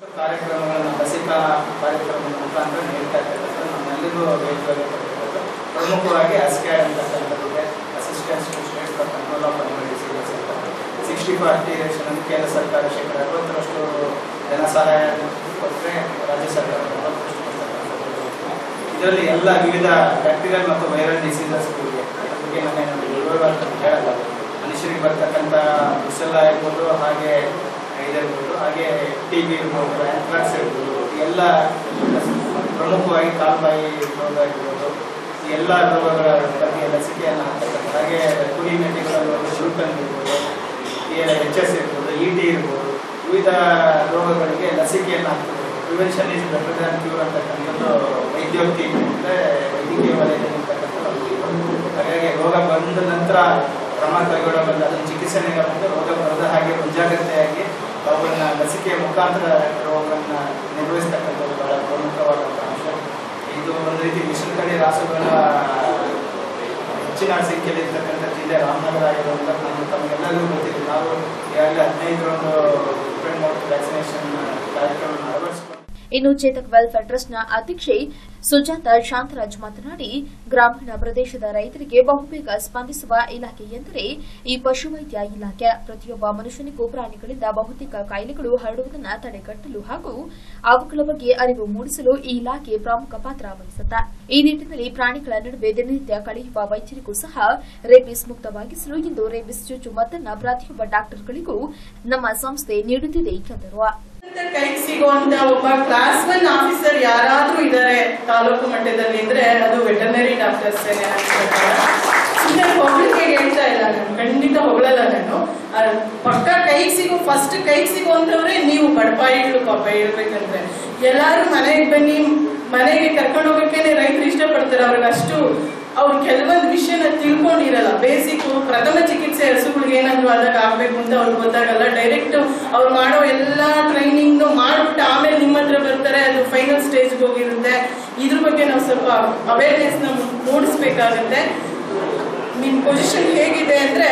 ಪ್ರಮುಖವಾಗಿ ಅಸ್ಕ್ಯಾಡ್ ಅಂತಕ್ಕಂಥದ್ದಿದೆ, assistance to state for control of animal diseases ಅಂತ ಸಿಕ್ಸ್ಟಿ ಫಾರ್ಟಿ ರೇಷನ್ ಅಂತ ಕೇಂದ್ರ ಸರ್ಕಾರ ಶೇಕಡ ಅರವತ್ತರಷ್ಟು ಜನ ಸಹಾಯ ಕೊಟ್ಟರೆ ರಾಜ್ಯ ಸರ್ಕಾರ ನಲವತ್ತರಷ್ಟು ಕೊಡ್ತಕ್ಕಂಥದ್ದು. ಇದರಲ್ಲಿ ಎಲ್ಲ ವಿವಿಧ ಬ್ಯಾಕ್ಟೀರಿಯಲ್ ಮತ್ತು ವೈರಲ್ ಡಿಸೀಸಸ್ಗಳಿಗೆ ಅದ್ರ ಬಗ್ಗೆ ನಾನು ವಿವರವಾಗಿ ಹೇಳಲ್ಲ. ಮನುಷ್ಯರಿಗೆ ಬರ್ತಕ್ಕಂಥ ಬಿಸೆಲ್ಲ ಇರ್ಬೋದು, ಹಾಗೆ ಇದಿರ್ಬೋದು, ಹಾಗೆ ಟಿ ಬಿ ಇರ್ಬೋದು, ಆ್ಯಂಥ್ರಾಕ್ಸ್ ಇರ್ಬೋದು, ಎಲ್ಲ ಪ್ರಮುಖವಾಗಿ ಕಾಲ್ಬಾಯಿ ರೋಗ ಇರ್ಬೋದು, ಈ ಎಲ್ಲ ರೋಗಗಳ ಬಗ್ಗೆ ಲಸಿಕೆಯನ್ನು ಹಾಕ್ತಕ್ಕಂಥ, ಹಾಗೆ ಕುರಿ ನೆಟ್ಟಿಗಳಲ್ಲಿ ಶುಲ್ಕನ್ ಇರ್ಬೋದು, ಎಚ್ ಎಸ್ ಇರ್ಬೋದು, ಇ ಟಿ ಇರ್ಬೋದು, ವಿವಿಧ ರೋಗಗಳಿಗೆ ಲಸಿಕೆಯನ್ನು ಹಾಕ್ತದೆ. Prevention is better than cure ಅಂತಕ್ಕಂಥದ್ದು ವೈದ್ಯೋಕ್ತಿ ಅಂದರೆ ವೈದ್ಯಕೀಯ ವಲಯದಲ್ಲಿ ಇರ್ತಕ್ಕಂಥದ್ದು. ಹಾಗಾಗಿ ರೋಗ ಬಂದ ನಂತರ ಕ್ರಮ ಕೈಗೊಳ್ಳಬಲ್ಲ, ಅದನ್ನು ಚಿಕಿತ್ಸೆನೇ ಬಂದು ರೋಗ ಬರದ ಹಾಗೆ ಮುಂಜಾಗ್ರತೆಯಾಗಿ ಅವುಗಳನ್ನ ಲಸಿಕೆಯ ಮುಖಾಂತರ ರೋಗವನ್ನು ನಿರ್ವಹಿಸ್ತಕ್ಕಂಥದ್ದು ಬಹಳ ಪ್ರಮುಖವಾದಂಥ ಅಂಶ. ಇದು ಒಂದು ರೀತಿ ಮಿಶ್ರತಳಿ ರಾಸುಗಳ ಹೆಚ್ಚಿನ ಸಂಖ್ಯೆಯಲ್ಲಿ ಇರ್ತಕ್ಕಂಥ ಜಿಲ್ಲೆ ರಾಮನಗರ ಆಗಿರೋದ್ರಿಂದ ನಮ್ಮ ತಮಗೆಲ್ಲರಿಗೂ ಗೊತ್ತಿದೆ. ನಾವು ಈಗಾಗಲೇ ಹದಿನೈದರೊಂದು ಡಿಪೆಂಡ್ ಮೌತ್ ವ್ಯಾಕ್ಸಿನೇಷನ್ ಕಾರ್ಯಕ್ರಮವನ್ನು ಅಳವಡಿಸಿಕೊಂಡು. ಇನ್ನು ಚೇತಕ್ ವೆಲ್ಫೇರ್ ಟ್ರಸ್ಟ್ನ ಅಧ್ಯಕ್ಷೆ ಸುಜಾತ ಶಾಂತರಾಜ್ ಮಾತನಾಡಿ, ಗ್ರಾಮೀಣ ಪ್ರದೇಶದ ರೈತರಿಗೆ ಬಹುಬೇಗ ಸ್ಪಂದಿಸುವ ಇಲಾಖೆ ಎಂದರೆ ಈ ಪಶುವೈದ್ಯ ಇಲಾಖೆ. ಪ್ರತಿಯೊಬ್ಬ ಮನುಷ್ಯನಿಗೂ ಪ್ರಾಣಿಗಳಿಂದ ಬಹುತೇಕ ಕಾಯಿಲೆಗಳು ಹರಡುವುದನ್ನು ತಡೆಗಟ್ಟಲು ಹಾಗೂ ಅವುಗಳ ಬಗ್ಗೆ ಅರಿವು ಮೂಡಿಸಲು ಈ ಇಲಾಖೆ ಪ್ರಮುಖ ಪಾತ್ರ ವಹಿಸುತ್ತೆ. ಈ ನಿಟ್ಟಿನಲ್ಲಿ ಪ್ರಾಣಿಗಳ ನಡುವೆ ದಿನನಿತ್ಯ ಕಳೆಯುವ ವೈದ್ಯರಿಗೂ ಸಹ ರೇಬಿಸ್ ಮುಕ್ತವಾಗಿಸಲು ಇಂದು ರೇಬಿಸ್ ಚುಚ್ಚುಮದ್ದನ್ನು ಪ್ರತಿಯೊಬ್ಬ ಡಾಕ್ಟರ್ಗಳಿಗೂ ನಮ್ಮ ಸಂಸ್ಥೆ ನೀಡುತ್ತಿದೆ ಎಂದರು. ಕೈಗೆ ಸಿಗುವಂತ ಒಬ್ಬ ಕ್ಲಾಸ್ ಒನ್ ಆಫೀಸರ್ ಯಾರಾದ್ರೂ ಇದ್ದಾರೆ ತಾಲೂಕು ಮಟ್ಟದಲ್ಲಿ ಅಂದ್ರೆ ಅದು ವೆಟರ್ನರಿ ಡಾಕ್ಟರ್ಸ್. ಸುಮ್ಮನೆ ಹೊಗಳಿಕೆ ಹೇಳ್ತಾ ಇಲ್ಲ ನಾನು, ಖಂಡಿತ ಹೊಗಳಲ್ಲ ನಾನು. ಪಕ್ಕ ಕೈಗೆ ಸಿಗೋ ಫಸ್ಟ್ ಕೈಗೆ ಸಿಗುವಂತವ್ರೆ ನೀವು ಬಡಪಾಯಿಗಳು ಪಾಪ ಹೇಳ್ಬೇಕಂದ್ರೆ. ಎಲ್ಲಾರು ಮನೆಗೆ ಬನ್ನಿ, ಮನೆಗೆ ಕರ್ಕೊಂಡು ಹೋಗಕ್ಕೇನೆ ರೈತರು ಇಷ್ಟಪಡ್ತಾರೆ. ಅವ್ರಿಗೆ ಅಷ್ಟು ಅವ್ರು ಕೆಲವೊಂದು ವಿಷಯನ ತಿಳ್ಕೊಂಡಿರಲ್ಲ. ಬೇಸಿಕ್ ಪ್ರಥಮ ಚಿಕಿತ್ಸೆ ಹಸುಗಳಿಗೆ ಏನಾದ್ರು ಆದಾಗ ಆಗ್ಬೇಕು ಅಂತ ಅವ್ರಿಗೆ ಗೊತ್ತಾಗಲ್ಲ. ಡೈರೆಕ್ಟ್ ಅವ್ರು ಮಾಡೋ ಎಲ್ಲಾ ಟ್ರೈನಿಂಗ್ ಮಾಡ್ಬಿಟ್ಟು ಆಮೇಲೆ ನಿಮ್ಮ ಹತ್ರ ಬರ್ತಾರೆ, ಅದು ಫೈನಲ್ ಸ್ಟೇಜ್ಗೆ ಹೋಗಿರುತ್ತೆ. ಇದ್ರ ಬಗ್ಗೆ ನಾವು ಸ್ವಲ್ಪ ಅವೇರ್ನೆಸ್ ನ ಮೂಡಿಸ್ಬೇಕಾಗತ್ತೆ. ನಿಮ್ ಪೊಸಿಷನ್ ಹೇಗಿದೆ ಅಂದ್ರೆ,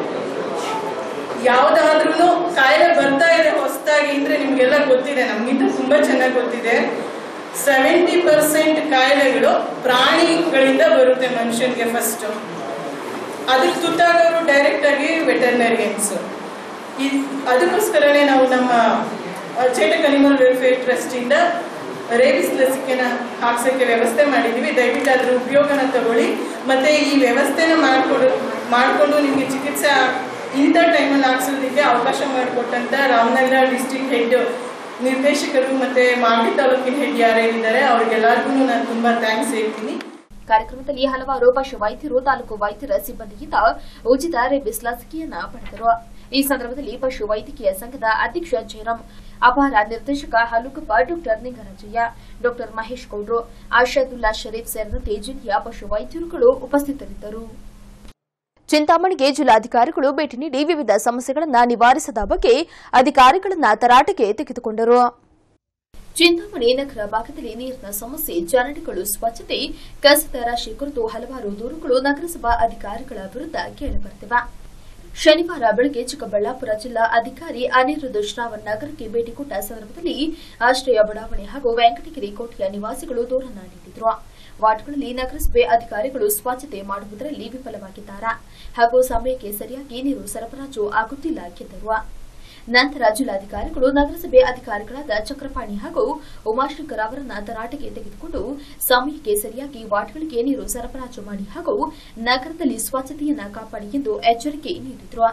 ಯಾವ್ದಾದ್ರೂ ಕಾಯಿಲೆ ಬರ್ತಾ ಇದೆ ಹೊಸದಾಗಿ ಅಂದ್ರೆ ನಿಮ್ಗೆಲ್ಲ ಗೊತ್ತಿದೆ, ನಮ್ಗಿಂತ ತುಂಬಾ ಚೆನ್ನಾಗಿ ಗೊತ್ತಿದೆ. ಸೆವೆಂಟಿ ಪರ್ಸೆಂಟ್ ಕಾಯಿಲೆಗಳು ಪ್ರಾಣಿಗಳಿಂದ ಬರುತ್ತೆ ಮನುಷ್ಯನಿಗೆ. ಫಸ್ಟ್ ಅದಕ್ಕೆ ತುತ್ತಾಗೋರು ಡೈರೆಕ್ಟ್ ಆಗಿ ವೆಟರ್ನರಿಯನ್ಸ್. ಅದಕ್ಕೋಸ್ಕರನೇ ನಾವು ನಮ್ಮ ಚೇತಕ್ ಅನಿಮಲ್ ವೆಲ್ಫೇರ್ ಟ್ರಸ್ಟ್ ಇಂದ ರೇಬಿಸ್ ಲಸಿಕೆನ ಹಾಕ್ಸಕ್ಕೆ ವ್ಯವಸ್ಥೆ ಮಾಡಿದೀವಿ. ದಯವಿಟ್ಟು ಅದ್ರ ಉಪಯೋಗನ ತಗೊಳ್ಳಿ. ಮತ್ತೆ ಈ ವ್ಯವಸ್ಥೆನ ಮಾಡ್ಕೊಡು ಮಾಡಿಕೊಂಡು ನಿಮಗೆ ಚಿಕಿತ್ಸೆ ಇಂಥ ಟೈಮಲ್ಲಿ ಹಾಕ್ಸೋದಕ್ಕೆ ಅವಕಾಶ ಮಾಡಿಕೊಟ್ಟಂತ ರಾಮನಗರ ಡಿಸ್ಟ್ರಿಕ್ಟ್ ಹೆಡ್ ನಿರ್ದೇಶಕರು ಮತ್ತೆ ಮಾಗಡಿ ತಾಲೂಕಿನ ಹೆಡ್ ಯಾರೇನಿದ್ದಾರೆ ಅವ್ರಿಗೆಲ್ಲರಿಗೂ ನಾನು ತುಂಬಾ ಥ್ಯಾಂಕ್ಸ್ ಹೇಳ್ತೀನಿ. ಕಾರ್ಯಕ್ರಮದಲ್ಲಿ ಹಲವಾರು ಪಶು ವೈದ್ಯರು, ತಾಲೂಕು ವೈದ್ಯರ ಸಿಬ್ಬಂದಿಯಿಂದ ಉಚಿತ ರೇಬಿಸ್ ಲಸಿಕೆಯನ್ನ ಪಡೆದರು. ಈ ಸಂದರ್ಭದಲ್ಲಿ ಪಶು ವೈದ್ಯಕೀಯ ಸಂಘದ ಅಧ್ಯಕ್ಷ ಜಯರಾಮ್, ಅಪರ ನಿರ್ದೇಶಕ ಹಲ್ಲುಕಪ್ಪ, ಡಾಕ್ಟರ್ ನಿಂಗರಾಜಯ್ಯ, ಡಾಕ್ಟರ್ ಮಹೇಶ್ ಗೌಡ್ರು, ಅರ್ಷದುಲ್ಲಾ ಶರೀಫ್ ಸೇರಿದಂತೆ ಜಿಲ್ಲೆಯ ಪಶು ವೈದ್ಯರುಗಳು ಉಪಸ್ಥಿತರಿದ್ದರು. ಚಿಂತಾಮಣಿಗೆ ಜಿಲ್ಲಾಧಿಕಾರಿಗಳು ಭೇಟಿ ನೀಡಿ ವಿವಿಧ ಸಮಸ್ಯೆಗಳನ್ನು ನಿವಾರಿಸದ ಬಗ್ಗೆ ಅಧಿಕಾರಿಗಳನ್ನು ತರಾಟೆಗೆ ತೆಗೆದುಕೊಂಡರು. ಚಿಂತಾಮಣಿ ನಗರ ಭಾಗದಲ್ಲಿ ನೀರಿನ ಸಮಸ್ಯೆ, ಜಾರಣಿಗಳು, ಸ್ವಚ್ಛತೆ, ಕಸದ ರಾಶಿ ಕುರಿತು ಹಲವಾರು ದೂರುಗಳು ನಗರಸಭಾ ಅಧಿಕಾರಿಗಳ ವಿರುದ್ಧ ಕೇಳಿಬರುತ್ತಿವೆ. ಶನಿವಾರ ಬೆಳಗ್ಗೆ ಚಿಕ್ಕಬಳ್ಳಾಪುರ ಜಿಲ್ಲಾ ಅಧಿಕಾರಿ ಅನಿರುದ್ಧ ಶ್ರಾವಣ್ ನಗರಕ್ಕೆ ಭೇಟಿ ಕೊಟ್ಟ ಸಂದರ್ಭದಲ್ಲಿ ಆಶ್ರಯ ಬಡಾವಣೆ ಹಾಗೂ ವೆಂಕಟಗಿರಿ ಕೋಟೆಯ ನಿವಾಸಿಗಳು ದೂರನ್ನ ನೀಡಿದ್ರು. ವಾರ್ಡ್ಗಳಲ್ಲಿ ನಗರಸಭೆ ಅಧಿಕಾರಿಗಳು ಸ್ವಚ್ಛತೆ ಮಾಡುವುದರಲ್ಲಿ ವಿಫಲವಾಗಿದ್ದಾರೆ ಹಾಗೂ ಸಮಯಕ್ಕೆ ಸರಿಯಾಗಿ ನೀರು ಸರಬರಾಜು ಆಗುತ್ತಿಲ್ಲ ಎಂದರು. ನಂತರ ಜಿಲ್ಲಾಧಿಕಾರಿಗಳು ನಗರಸಭೆ ಅಧಿಕಾರಿಗಳಾದ ಚಕ್ರಪಾಣಿ ಹಾಗೂ ಉಮಾಶಂಕರ್ ಅವರನ್ನ ತರಾಟೆಗೆ ತೆಗೆದುಕೊಂಡು ಸಮಯಕ್ಕೆ ಸರಿಯಾಗಿ ವಾರ್ಡ್ಗಳಿಗೆ ನೀರು ಸರಬರಾಜು ಮಾಡಿ ಹಾಗೂ ನಗರದಲ್ಲಿ ಸ್ವಚ್ಛತೆಯನ್ನು ಕಾಪಾಡಿ ಎಂದು ಎಚ್ಚರಿಕೆ ನೀಡಿದರು.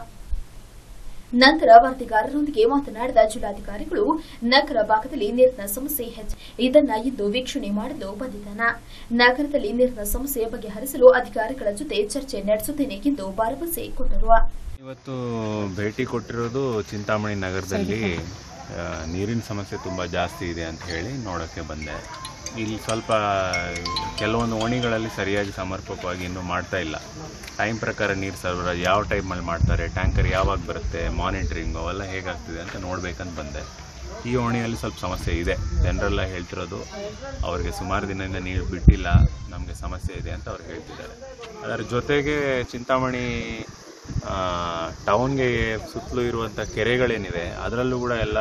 ನಂತರ ವರದಿಗಾರರೊಂದಿಗೆ ಮಾತನಾಡಿದ ಜಿಲ್ಲಾಧಿಕಾರಿಗಳು, ನಗರ ಭಾಗದಲ್ಲಿ ನೀರಿನ ಸಮಸ್ಯೆ ಹೆಚ್ಚು, ಇದನ್ನ ಇಂದು ವೀಕ್ಷಣೆ ಮಾಡಲು ಬಂದಿದ್ದಾನೆ. ನಗರದಲ್ಲಿ ನೀರಿನ ಸಮಸ್ಯೆ ಬಗೆಹರಿಸಲು ಅಧಿಕಾರಿಗಳ ಜೊತೆ ಚರ್ಚೆ ನಡೆಸುತ್ತೇನೆ ಎಂದು ಭರವಸೆ ಕೊಟ್ಟರು. ಇವತ್ತು ಭೇಟಿ ಕೊಟ್ಟಿರೋದು ಚಿಂತಾಮಣಿ ನಗರದಲ್ಲಿ ನೀರಿನ ಸಮಸ್ಯೆ ತುಂಬ ಜಾಸ್ತಿ ಇದೆ ಅಂತ ಹೇಳಿ ನೋಡೋಕ್ಕೆ ಬಂದೆ. ಇಲ್ಲಿ ಸ್ವಲ್ಪ ಕೆಲವೊಂದು ಓಣಿಗಳಲ್ಲಿ ಸರಿಯಾಗಿ ಸಮರ್ಪಕವಾಗಿ ಇನ್ನೂ ಮಾಡ್ತಾ ಇಲ್ಲ. ಟೈಮ್ ಪ್ರಕಾರ ನೀರು ಸರಬರಾಜು ಯಾವ ಟೈಮಲ್ಲಿ ಮಾಡ್ತಾರೆ, ಟ್ಯಾಂಕರ್ ಯಾವಾಗ ಬರುತ್ತೆ, ಮಾನಿಟ್ರಿಂಗ್ ಅವೆಲ್ಲ ಹೇಗಾಗ್ತಿದೆ ಅಂತ ನೋಡ್ಬೇಕಂತ ಬಂದೆ. ಈ ಓಣಿಯಲ್ಲಿ ಸ್ವಲ್ಪ ಸಮಸ್ಯೆ ಇದೆ. ಜನರೆಲ್ಲ ಹೇಳ್ತಿರೋದು ಅವ್ರಿಗೆ ಸುಮಾರು ದಿನದಿಂದ ನೀರು ಬಿಟ್ಟಿಲ್ಲ, ನಮಗೆ ಸಮಸ್ಯೆ ಇದೆ ಅಂತ ಅವ್ರು ಹೇಳ್ತಿದ್ದಾರೆ. ಅದರ ಜೊತೆಗೆ ಚಿಂತಾಮಣಿ ಟೌನ್ಗೆ ಸುತ್ತಲೂ ಇರುವಂಥ ಕೆರೆಗಳೇನಿವೆ ಅದರಲ್ಲೂ ಕೂಡ ಎಲ್ಲ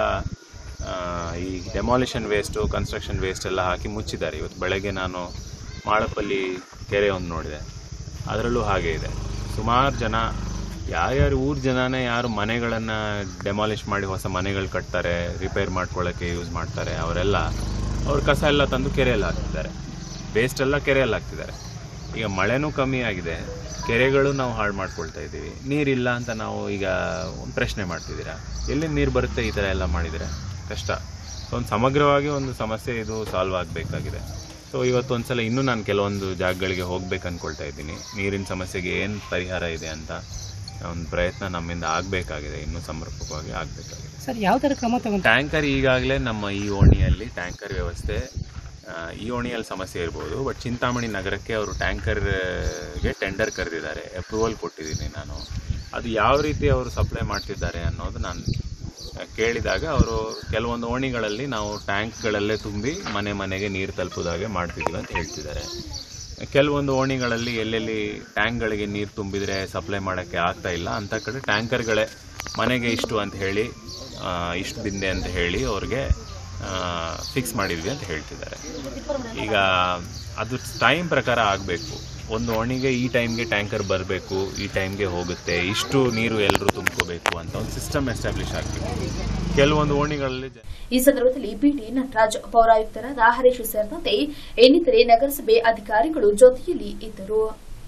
ಈ ಡೆಮಾಲಿಷನ್ ವೇಸ್ಟು, ಕನ್ಸ್ಟ್ರಕ್ಷನ್ ವೇಸ್ಟ್ ಎಲ್ಲ ಹಾಕಿ ಮುಚ್ಚಿದ್ದಾರೆ. ಇವತ್ತು ಬೆಳಗ್ಗೆ ನಾನು ಮಾಳಪಲ್ಲಿ ಕೆರೆ ಒಂದು ನೋಡಿದೆ, ಅದರಲ್ಲೂ ಹಾಗೆ ಇದೆ. ಸುಮಾರು ಜನ ಯಾರ್ಯಾರು ಊರ ಜನನೇ ಯಾರು ಮನೆಗಳನ್ನು ಡೆಮಾಲಿಷ್ ಮಾಡಿ ಹೊಸ ಮನೆಗಳು ಕಟ್ತಾರೆ, ರಿಪೇರ್ ಮಾಡ್ಕೊಳ್ಳೋಕ್ಕೆ ಯೂಸ್ ಮಾಡ್ತಾರೆ, ಅವರೆಲ್ಲ ಅವ್ರ ಕಸ ಎಲ್ಲ ತಂದು ಕೆರೆಯಲ್ಲಿ ಹಾಕ್ತಿದ್ದಾರೆ, ವೇಸ್ಟ್ ಎಲ್ಲ ಕೆರೆಯಲ್ಲಿ ಹಾಕ್ತಿದ್ದಾರೆ. ಈಗ ಮಳೆನೂ ಕಮ್ಮಿ ಆಗಿದೆ, ಕೆರೆಗಳು ನಾವು ಹಾಳು ಮಾಡ್ಕೊಳ್ತಾ ಇದ್ದೀವಿ. ನೀರಿಲ್ಲ ಅಂತ ನಾವು ಈಗ ಒಂದು ಪ್ರಶ್ನೆ ಮಾಡ್ತಿದ್ದೀರಾ, ಎಲ್ಲಿ ನೀರು ಬರುತ್ತೆ ಈ ಥರ ಎಲ್ಲ ಮಾಡಿದರೆ ಕಷ್ಟ. ಸೊ ಒಂದು ಸಮಗ್ರವಾಗಿ ಒಂದು ಸಮಸ್ಯೆ ಇದು ಸಾಲ್ವ್ ಆಗಬೇಕಾಗಿದೆ. ಸೊ ಇವತ್ತು ಒಂದು ಸಲ ಇನ್ನೂ ನಾನು ಕೆಲವೊಂದು ಜಾಗಗಳಿಗೆ ಹೋಗ್ಬೇಕು ಅಂದ್ಕೊಳ್ತಾ ಇದ್ದೀನಿ. ನೀರಿನ ಸಮಸ್ಯೆಗೆ ಏನು ಪರಿಹಾರ ಇದೆ ಅಂತ ಒಂದು ಪ್ರಯತ್ನ ನಮ್ಮಿಂದ ಆಗಬೇಕಾಗಿದೆ, ಇನ್ನೂ ಸಮರ್ಪಕವಾಗಿ ಆಗಬೇಕಾಗಿದೆ. ಸರ್, ಯಾವ ಥರ ಕ್ರಮ ತಗೊಂಡು? ಟ್ಯಾಂಕರ್ ಈಗಾಗಲೇ ನಮ್ಮ ಈ ಓಣಿಯಲ್ಲಿ ಟ್ಯಾಂಕರ್ ವ್ಯವಸ್ಥೆ, ಈ ಓಣಿಯಲ್ಲಿ ಸಮಸ್ಯೆ ಇರ್ಬೋದು, ಬಟ್ ಚಿಂತಾಮಣಿ ನಗರಕ್ಕೆ ಅವರು ಟ್ಯಾಂಕರ್ಗೆ ಟೆಂಡರ್ ಕರೆದಿದ್ದಾರೆ, ಅಪ್ರೂವಲ್ ಕೊಟ್ಟಿದ್ದೀನಿ ನಾನು. ಅದು ಯಾವ ರೀತಿ ಅವರು ಸಪ್ಲೈ ಮಾಡ್ತಿದ್ದಾರೆ ಅನ್ನೋದು ನಾನು ಕೇಳಿದಾಗ ಅವರು ಕೆಲವೊಂದು ಓಣಿಗಳಲ್ಲಿ ನಾವು ಟ್ಯಾಂಕ್ಗಳಲ್ಲೇ ತುಂಬಿ ಮನೆ ಮನೆಗೆ ನೀರು ತಲುಪೋದಾಗೆ ಮಾಡ್ತಿದ್ದೀವಿ ಅಂತ ಹೇಳ್ತಿದ್ದಾರೆ. ಕೆಲವೊಂದು ಓಣಿಗಳಲ್ಲಿ ಎಲ್ಲೆಲ್ಲಿ ಟ್ಯಾಂಕ್ಗಳಿಗೆ ನೀರು ತುಂಬಿದರೆ ಸಪ್ಲೈ ಮಾಡೋಕ್ಕೆ ಆಗ್ತಾ ಇಲ್ಲ ಅಂಥ ಕಡೆ ಟ್ಯಾಂಕರ್ಗಳೇ ಮನೆಗೆ ಇಷ್ಟು ಅಂತ ಹೇಳಿ, ಇಷ್ಟು ಬಿಂದೆ ಅಂತ ಹೇಳಿ ಅವ್ರಿಗೆ ಫಿಕ್ಸ್ ಮಾಡಿದ್ವಿ ಅಂತ ಹೇಳ್ತಿದ್ದಾರೆ. ಈಗ ಅದು ಟೈಮ್ ಪ್ರಕಾರ ಆಗಬೇಕು. ಒಂದು ಓಣಿಗೆ ಈ ಟೈಮ್ಗೆ ಟ್ಯಾಂಕರ್ ಬರಬೇಕು, ಈ ಟೈಮ್ಗೆ ಹೋಗುತ್ತೆ, ಇಷ್ಟು ನೀರು ಎಲ್ಲರೂ ತುಂಬ್ಕೋಬೇಕು ಅಂತ ಒಂದು ಸಿಸ್ಟಮ್ ಎಸ್ಟಾಬ್ಲಿಷ್ ಆಗಬೇಕು. ಕೆಲವೊಂದು ಓಣಿಗಳಲ್ಲಿ ಈ ಸಂದರ್ಭದಲ್ಲಿ ಬಿಡಿ ನಟರಾಜ್, ಪೌರಾಯುಕ್ತರಾದ ಹರೀಶ್ ಸೇರಿದಂತೆ ಇನ್ನಿತರೆ ನಗರಸಭೆ ಅಧಿಕಾರಿಗಳು ಜೊತೆಯಲ್ಲಿ ಇದ್ದರು.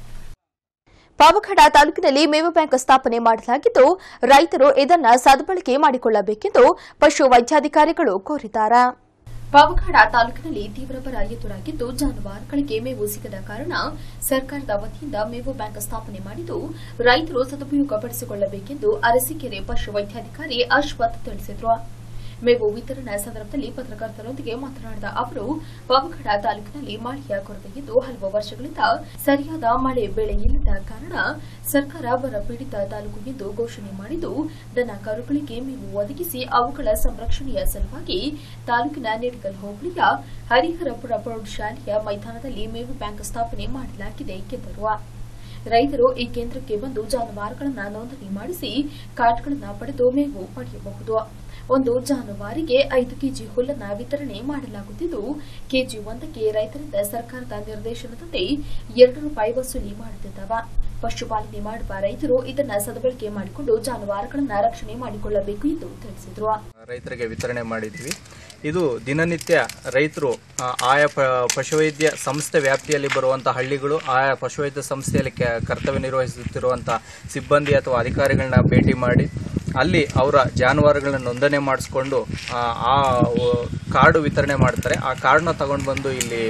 ಪಾವಗಡ ತಾಲೂಕಿನಲ್ಲಿ ಮೇವು ಬ್ಯಾಂಕ್ ಸ್ಥಾಪನೆ ಮಾಡಲಾಗಿದ್ದು, ರೈತರು ಇದನ್ನು ಸದ್ಬಳಕೆ ಮಾಡಿಕೊಳ್ಳಬೇಕೆಂದು ಪಶು ವೈದ್ಯಾಧಿಕಾರಿಗಳು ಕೋರಿದ್ದಾರೆ. ಪಾವಗಡ ತಾಲೂಕಿನಲ್ಲಿ ತೀವ್ರ ಬರ ಎದುರಾಗಿದ್ದು, ಜಾನುವಾರುಗಳಿಗೆ ಮೇವು ಸಿಗದ ಕಾರಣ ಸರ್ಕಾರದ ವತಿಯಿಂದ ಮೇವು ಬ್ಯಾಂಕ್ ಸ್ಥಾಪನೆ ಮಾಡಿದ್ದು, ರೈತರು ಸದುಪಯೋಗಪಡಿಸಿಕೊಳ್ಳಬೇಕೆಂದು ಅರಸೀಕೆರೆ ಪಶು ವೈದ್ಯಾಧಿಕಾರಿ ಅಶ್ವಥ್ ತಿಳಿಸಿದರು. ಮೇವು ವಿತರಣಾ ಸಂದರ್ಭದಲ್ಲಿ ಪತ್ರಕರ್ತರೊಂದಿಗೆ ಮಾತನಾಡಿದ ಅವರು, ಪಾವಗಡ ತಾಲೂಕಿನಲ್ಲಿ ಮಳೆಯ ಕೊರತೆಯಿದ್ದು ಹಲವು ವರ್ಷಗಳಿಂದ ಸರಿಯಾದ ಮಳೆ ಬೆಳೆ ಇಲ್ಲದ ಕಾರಣ ಸರ್ಕಾರ ಬರ ಪೀಡಿತ ತಾಲೂಕು ಎಂದು ಘೋಷಣೆ ಮಾಡಿದ್ದು, ದನ ಕರುಗಳಿಗೆ ಮೇವು ಒದಗಿಸಿ ಅವುಗಳ ಸಂರಕ್ಷಣೆಯ ಸಲುವಾಗಿ ತಾಲೂಕಿನ ನಿಡಗಲ್ ಹೋಬಳಿಯ ಹರಿಹರಪುರ ಪ್ರೌಢಶಾಲೆಯ ಮೈದಾನದಲ್ಲಿ ಮೇವು ಬ್ಯಾಂಕ್ ಸ್ಥಾಪನೆ ಮಾಡಲಾಗಿದೆ ಎಂದರು. ರೈತರು ಈ ಕೇಂದ್ರಕ್ಕೆ ಬಂದು ಜಾನುವಾರುಗಳನ್ನು ನೋಂದಣಿ ಮಾಡಿಸಿ ಕಾರ್ಡ್ಗಳನ್ನು ಪಡೆದು ಮೇವು ಪಡೆಯಬಹುದು. ಒಂದು ಜಾನುವಾರಿಗೆ ಐದು ಕೆಜಿ ಹುಲ್ಲನ್ನು ವಿತರಣೆ ಮಾಡಲಾಗುತ್ತಿದ್ದು, ಕೆಜಿ ಒಂದಕ್ಕೆ ರೈತರಿಂದ ಸರ್ಕಾರದ ನಿರ್ದೇಶನದಂತೆ ಎರಡು ರೂಪಾಯಿ ವಸೂಲಿ ಮಾಡುತ್ತಿದ್ದಾವೆ. ಪಶುಪಾಲನೆ ಮಾಡುವ ರೈತರು ಇದನ್ನು ಸದ್ಬಳಕೆ ಮಾಡಿಕೊಂಡು ಜಾನುವಾರುಗಳನ್ನು ರಕ್ಷಣೆ ಮಾಡಿಕೊಳ್ಳಬೇಕು ಎಂದು ತಿಳಿಸಿದರು. ರೈತರಿಗೆ ವಿತರಣೆ ಮಾಡಿದ್ವಿ. ಇದು ದಿನನಿತ್ಯ ರೈತರು ಆಯಾ ಪಶುವೈದ್ಯ ಸಂಸ್ಥೆ ವ್ಯಾಪ್ತಿಯಲ್ಲಿ ಬರುವಂತಹ ಹಳ್ಳಿಗಳು, ಆಯಾ ಪಶುವೈದ್ಯ ಸಂಸ್ಥೆಯಲ್ಲಿ ಕರ್ತವ್ಯ ನಿರ್ವಹಿಸುತ್ತಿರುವಂತಹ ಸಿಬ್ಬಂದಿ ಅಥವಾ ಅಧಿಕಾರಿಗಳನ್ನ ಭೇಟಿ ಮಾಡಿ ಅಲ್ಲಿ ಅವರ ಜಾನುವಾರುಗಳನ್ನ ನೋಂದಣಿ ಮಾಡಿಸ್ಕೊಂಡು ಆ ಕಾರ್ಡು ವಿತರಣೆ ಮಾಡ್ತಾರೆ. ಆ ಕಾರ್ಡ್ನ ತಗೊಂಡು ಬಂದು ಇಲ್ಲಿ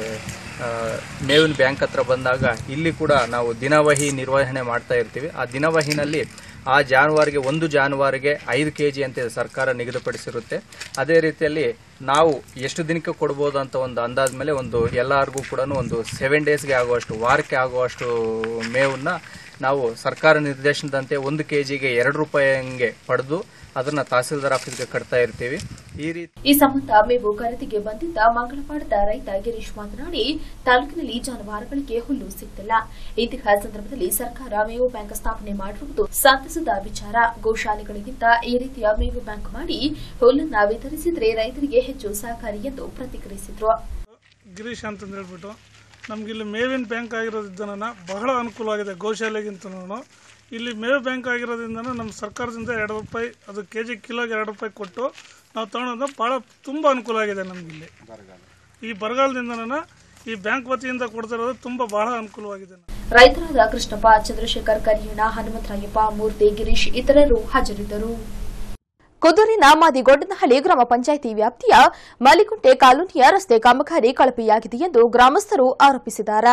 ಮೇವಿನ ಬ್ಯಾಂಕ್ ಹತ್ರ ಬಂದಾಗ ಇಲ್ಲಿ ಕೂಡ ನಾವು ದಿನವಹಿ ನಿರ್ವಹಣೆ ಮಾಡ್ತಾ ಇರ್ತೀವಿ. ಆ ದಿನವಹಿನಲ್ಲಿ ಆ ಜಾನುವಾರಿಗೆ ಒಂದು ಜಾನುವಾರಿಗೆ ಐದು ಕೆ ಜಿ ಅಂತ ಸರ್ಕಾರ ನಿಗದಿಪಡಿಸಿರುತ್ತೆ. ಅದೇ ರೀತಿಯಲ್ಲಿ ನಾವು ಎಷ್ಟು ದಿನಕ್ಕೆ ಕೊಡ್ಬೋದು ಅಂತ ಒಂದು ಅಂದಾಜ್ ಮೇಲೆ ಒಂದು ಎಲ್ಲರಿಗೂ ಕೂಡ ಒಂದು ಸೆವೆನ್ ಡೇಸ್ಗೆ ಆಗುವಷ್ಟು, ವಾರಕ್ಕೆ ಆಗುವಷ್ಟು ಮೇವನ್ನ ನಾವು ಸರ್ಕಾರ ನಿರ್ದೇಶನದಂತೆ ಒಂದು ಕೆ ಜಿಗೆ ಎರಡು ರೂಪಾಯಿ ಹಂಗೆ ಪಡೆದು ಅದನ್ನ ತಹಸೀಲ್ದಾರ್ ಆಫೀಸ್ಗೆ ಕಟ್ತಾ ಇರ್ತೀವಿ. ಈ ರೀತಿ ಈ ಸಂಬಂಧ ಮೇವು ಖರೀದಿಗೆ ಬಂದಿದ್ದ ಮಂಗಳಪಾಡದ ರೈತ ಗಿರೀಶ್ ಮಾತನಾಡಿ, ತಾಲೂಕಿನಲ್ಲಿ ಜಾನುವಾರುಗಳಿಗೆ ಹುಲ್ಲು ಸಿಗ್ತಿಲ್ಲ. ಇಂತಹ ಸಂದರ್ಭದಲ್ಲಿ ಸರ್ಕಾರ ಮೇವು ಬ್ಯಾಂಕ್ ಸ್ಥಾಪನೆ ಮಾಡಿರುವುದು ಸಂತಸದ ವಿಚಾರ. ಗೋಶಾಲೆಗಳಿಗಿಂತ ಈ ರೀತಿಯ ಮೇವು ಬ್ಯಾಂಕ್ ಮಾಡಿ ಹುಲ್ಲನ್ನು ವಿತರಿಸಿದರೆ ರೈತರಿಗೆ ಹೆಚ್ಚು ಸಹಕಾರಿ ಎಂದು ಪ್ರತಿಕ್ರಿಯಿಸಿದರು. ಗಿರೀಶ್ ಅಂತ ಹೇಳ್ಬಿಟ್ಟು ನಮ್ಗೆ ಇಲ್ಲಿ ಮೇವಿನ ಬ್ಯಾಂಕ್ ಆಗಿರೋದ್ರಿಂದ ಬಹಳ ಅನುಕೂಲವಾಗಿದೆ. ಗೋಶಾಲೆಗಿಂತನೂ ಇಲ್ಲಿ ಮೇವು ಬ್ಯಾಂಕ್ ಆಗಿರೋದ್ರಿಂದ ನಮ್ಮ ಸರ್ಕಾರದಿಂದ ಎರಡು ರೂಪಾಯಿ ಅದು ಕೆ ಜಿ ಕಿಲೋಗೆ ಎರಡು ರೂಪಾಯಿ ಕೊಟ್ಟು ನಾವು ತಗೊಳೋದು ಭಾಳ ತುಂಬ ಅನುಕೂಲ ಆಗಿದೆ ನಮ್ಗೆ. ಇಲ್ಲಿ ಈ ಬರಗಾಲದಿಂದ ಈ ಬ್ಯಾಂಕ್ ವತಿಯಿಂದ ಕೊಡ್ತಿರೋದು ತುಂಬ ಬಹಳ ಅನುಕೂಲವಾಗಿದೆ. ರೈತರಾದ ಕೃಷ್ಣಪ್ಪ, ಚಂದ್ರಶೇಖರ್, ಕರಿಯಣ್ಣ, ಹನುಮಂತರಾಯಪ್ಪ, ಮೂರ್ತಿ, ಗಿರೀಶ್ ಇತರರು ಹಾಜರಿದ್ದರು. ಕುದೂರಿನ ಮಾದಿಗೊಡ್ಡನಹಳ್ಳಿ ಗ್ರಾಮ ಪಂಚಾಯಿತಿ ವ್ಯಾಪ್ತಿಯ ಮಲಿಕುಂಟೆ ಕಾಲೋನಿಯ ರಸ್ತೆ ಕಾಮಗಾರಿ ಕಳಪೆಯಾಗಿದೆ ಎಂದು ಗ್ರಾಮಸ್ಥರು ಆರೋಪಿಸಿದ್ದಾರೆ.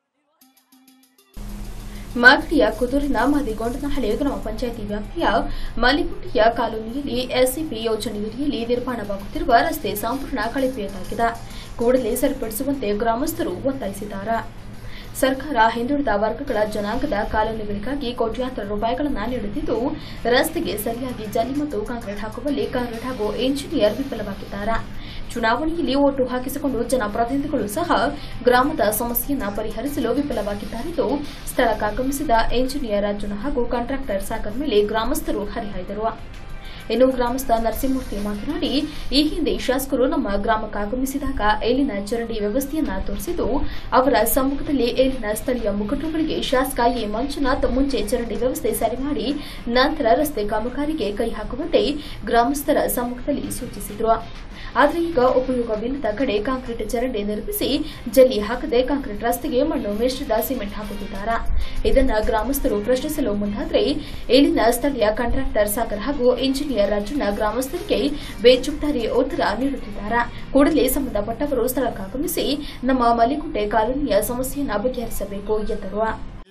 ಮಾಗಡಿಯ ಕುದೂರಿನ ಮಾದಿಗೊಂಡನಹಳ್ಳಿ ಗ್ರಾಮ ಪಂಚಾಯಿತಿ ವ್ಯಾಪ್ತಿಯ ಮಲಿಕುಂಟೆಯ ಕಾಲೋನಿಯಲ್ಲಿ ಎಸ್ಸಿಪಿ ಯೋಜನೆಯಡಿಯಲ್ಲಿ ನಿರ್ಮಾಣವಾಗುತ್ತಿರುವ ರಸ್ತೆ ಸಂಪೂರ್ಣ ಕಳಪೆಯಾಗಿದೆ. ಕೂಡಲೇ ಸರಿಪಡಿಸುವಂತೆ ಗ್ರಾಮಸ್ಥರು ಒತ್ತಾಯಿಸಿದ್ದಾರೆ. ಸರ್ಕಾರ ಹಿಂದುಳಿದ ವರ್ಗಗಳ ಜನಾಂಗದ ಕಾಲೋನಿಗಳಿಗಾಗಿ ಕೋಟ್ಯಾಂತರ ರೂಪಾಯಿಗಳನ್ನು ನೀಡುತ್ತಿದ್ದು, ರಸ್ತೆಗೆ ಸರಿಯಾಗಿ ಜಲ್ಲಿ ಮತ್ತು ಕಾಂಕ್ರೀಟ್ ಹಾಕುವಲ್ಲಿ ಕಾಂಕ್ರೀಟ್ ಹಾಗೂ ಇಂಜಿನಿಯರ್ ವಿಫಲವಾಗಿದ್ದಾರೆ. ಚುನಾವಣೆಯಲ್ಲಿ ಓಟು ಹಾಕಿಸಿಕೊಂಡು ಜನಪ್ರತಿನಿಧಿಗಳು ಸಹ ಗ್ರಾಮದ ಸಮಸ್ಯೆಯನ್ನು ಪರಿಹರಿಸಲು ವಿಫಲವಾಗಿದ್ದಾರೆಂದು ಸ್ಥಳಕ್ಕಾಗಮಿಸಿದ ಇಂಜಿನಿಯರ್ ಅರ್ಜುನ ಹಾಗೂ ಕಾಂಟ್ರಾಕ್ಟರ್ ಸಾಗರ್ ಮೇಲೆ ಗ್ರಾಮಸ್ಥರು ಹರಿಹಾಯ್ದರು. ಇನ್ನು ಗ್ರಾಮಸ್ಥ ನರಸಿಂಹಮೂರ್ತಿ ಮಾತನಾಡಿ, ಈ ಹಿಂದೆ ಶಾಸಕರು ನಮ್ಮ ಗ್ರಾಮಕ್ಕಾಗಮಿಸಿದಾಗ ಇಲ್ಲಿನ ಚರಂಡಿ ವ್ಯವಸ್ಥೆಯನ್ನ ತೋರಿಸಿದ್ದು, ಅವರ ಸಮ್ಮುಖದಲ್ಲಿ ಇಲ್ಲಿನ ಸ್ಥಳೀಯ ಮುಖಂಡರುಗಳಿಗೆ ಶಾಸಕ ಎ ಮಂಜುನಾಥ್ ಮುಂಚೆ ಚರಂಡಿ ವ್ಯವಸ್ಥೆ ಸರಿ ಮಾಡಿ ನಂತರ ರಸ್ತೆ ಕಾಮಗಾರಿಗೆ ಕೈ ಹಾಕುವಂತೆ ಗ್ರಾಮಸ್ಥರ ಸಮ್ಮುಖದಲ್ಲಿ ಸೂಚಿಸಿದರು. ಆದರೆ ಈಗ ಉಪಯೋಗವಿಲ್ಲದ ಕಡೆ ಕಾಂಕ್ರೀಟ್ ಚರಂಡಿ ನಿರ್ಮಿಸಿ ಜಲ್ಲಿ ಹಾಕದೆ ಕಾಂಕ್ರೀಟ್ ರಸ್ತೆಗೆ ಮಣ್ಣು ಮಿಶ್ರಿತ ಸಿಮೆಂಟ್ ಹಾಕುತ್ತಿದ್ದಾರೆ. ಇದನ್ನು ಗ್ರಾಮಸ್ಥರು ಪ್ರಶ್ನಿಸಲು ಮುಂದಾದರೆ ಇಲ್ಲಿನ ಸ್ಥಳೀಯ ಕಾಂಟ್ರಾಕ್ಟರ್ ಸಾಗರ್ ಹಾಗೂ ಇಂಜಿನಿಯರ್ ಅರ್ಜುನ ಗ್ರಾಮಸ್ಥರಿಗೆ ಬೇಜವಾಬ್ದಾರಿ ಉತ್ತರ ನೀಡುತ್ತಿದ್ದಾರೆ. ಕೂಡಲೇ ಸಂಬಂಧಪಟ್ಟವರು ಸ್ಥಳಕ್ಕಾಗಮಿಸಿ ನಮ್ಮ ಮಲ್ಲಿಗುಂಟೆ ಕಾಲೋನಿಯ ಸಮಸ್ಯೆಯನ್ನು ಬಗೆಹರಿಸಬೇಕು ಎಂದರು.